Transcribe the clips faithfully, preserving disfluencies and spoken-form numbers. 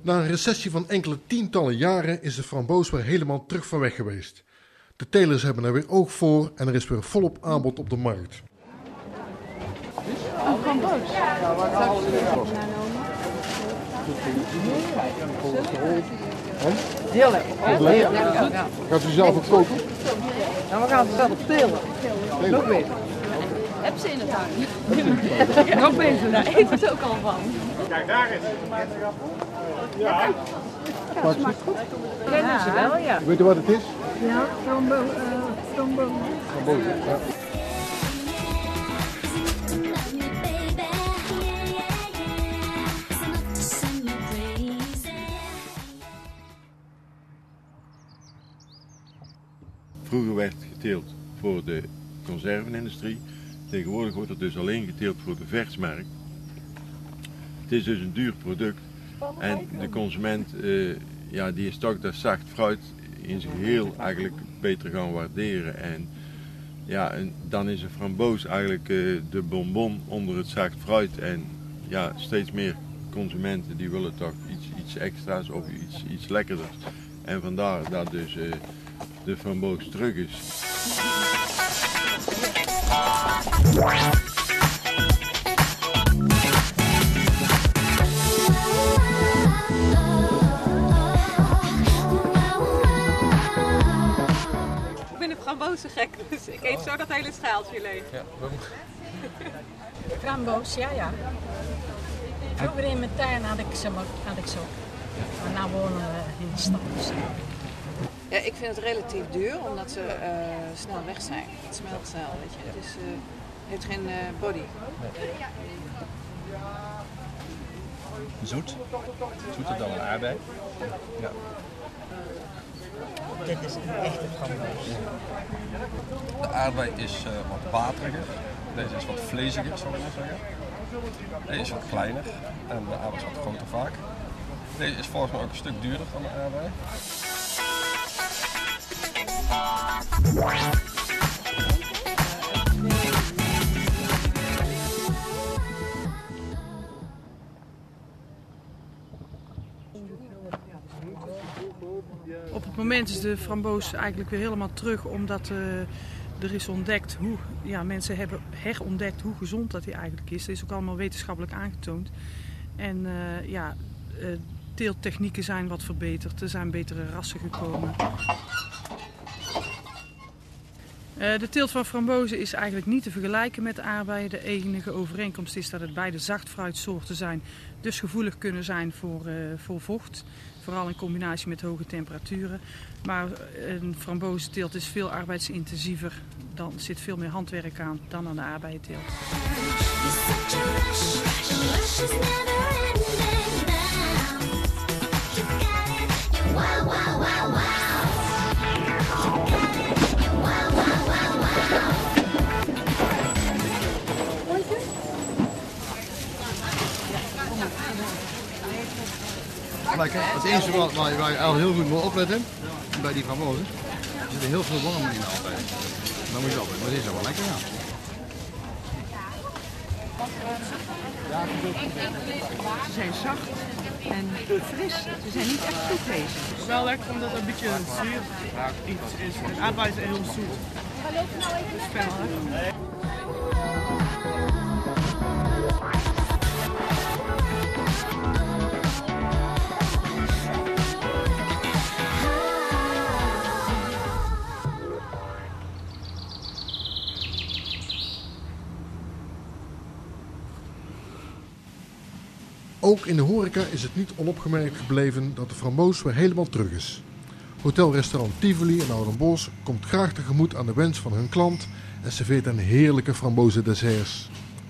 Na een recessie van enkele tientallen jaren is de framboos weer helemaal terug van weg geweest. De telers hebben er weer oog voor en er is weer volop aanbod op de markt. Een framboos? Ja, wat gaan heel lekker. Heel lekker. Gaat u zelf ook koken? Nou, we gaan het zelf telen. Nog beter. Heb ze in het tuin. Nog beter. Daar eet het ook al van. Kijk, daar is het. Ja. Ja, smaakt goed. Kennen ze wel, ja. Weet u wat het is? Ja, framboos. Framboos. Framboos, ja. Vroeger werd geteeld voor de conservenindustrie. Tegenwoordig wordt er dus alleen geteeld voor de versmarkt. Het is dus een duur product en de consument uh, ja, die is toch dat zacht fruit in zijn geheel eigenlijk beter gaan waarderen. En, ja, en dan is een framboos eigenlijk uh, de bonbon onder het zacht fruit. En ja, steeds meer consumenten die willen toch iets, iets extra's of iets, iets lekkerders. En vandaar dat dus uh, de framboos terug is. Ik ben een frambozen-gek, dus ik eet zo dat hele schaaltje leeg. Ja, framboos, ja, ja. Vroeger in mijn tuin had ik ze, had ik ze ook. Maar nu wonen we in de stad. Dus. Ja, ik vind het relatief duur, omdat ze uh, snel weg zijn. Het smelt snel, weet je. Het is, uh, heeft geen uh, body. Zoet. Zoeter dan een aardbei. Ja. Dit is een echte framboos. De aardbei is uh, wat wateriger. Deze is wat vleesiger, zou ik maar zeggen. Deze is wat kleiner en de aardbei is wat groter vaak. Deze is volgens mij ook een stuk duurder dan de aardbei. Op het moment is de framboos eigenlijk weer helemaal terug, omdat uh, er is ontdekt hoe, ja, mensen hebben herontdekt hoe gezond dat hij eigenlijk is. Dat is ook allemaal wetenschappelijk aangetoond. En uh, ja, uh, teelttechnieken zijn wat verbeterd, er zijn betere rassen gekomen. Uh, de teelt van frambozen is eigenlijk niet te vergelijken met de aardbeien. De enige overeenkomst is dat het beide zachtfruitsoorten zijn, dus gevoelig kunnen zijn voor, uh, voor vocht. Vooral in combinatie met hoge temperaturen. Maar een frambozenteelt is veel arbeidsintensiever. Dan zit veel meer handwerk aan dan aan de aardbeienteelt. Lekker. Het enige waar, waar, waar je al heel goed moet opletten bij die frambozen, er zitten heel veel wormen in altijd. Dan moet je opletten, maar dit is wel lekker, ja. Ze zijn zacht en fris. Ze zijn niet echt zoetvlees. Het is wel lekker omdat het een beetje zuur iets is. Het aardbei is heel zoet. Het is fel, hè? Ook in de horeca is het niet onopgemerkt gebleven dat de framboos weer helemaal terug is. Hotelrestaurant Tivoli in Oudenbosch komt graag tegemoet aan de wens van hun klant en serveert een heerlijke frambozen-desserts.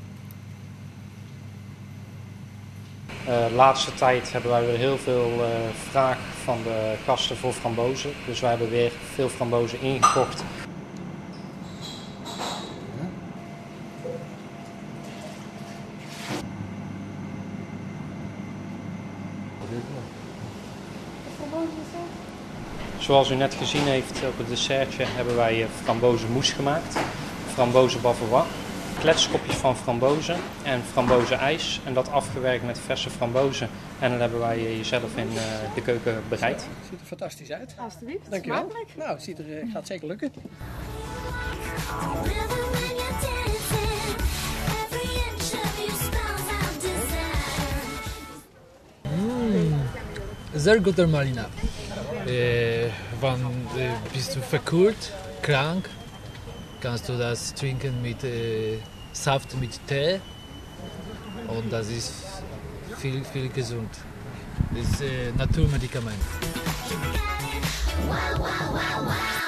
De uh, laatste tijd hebben wij weer heel veel uh, vraag van de gasten voor frambozen. Dus wij hebben weer veel frambozen ingekocht. Zoals u net gezien heeft op het dessertje hebben wij frambozenmousse gemaakt. Frambozen bavarois. kletskopjes van frambozen en frambozenijs. En dat afgewerkt met verse frambozen. En dan hebben wij je zelf in uh, de keuken bereid. Het ziet er fantastisch uit. Alsjeblieft. Dankjewel. Nou, het ziet er, uh, gaat zeker lukken. Mm, sehr guter Malina. Äh, wann äh, bist du verkühlt, krank, kannst du das trinken mit äh, Saft mit Tee und das ist viel, viel gesund. Das ist äh, Naturmedikament. Wow, wow, wow, wow.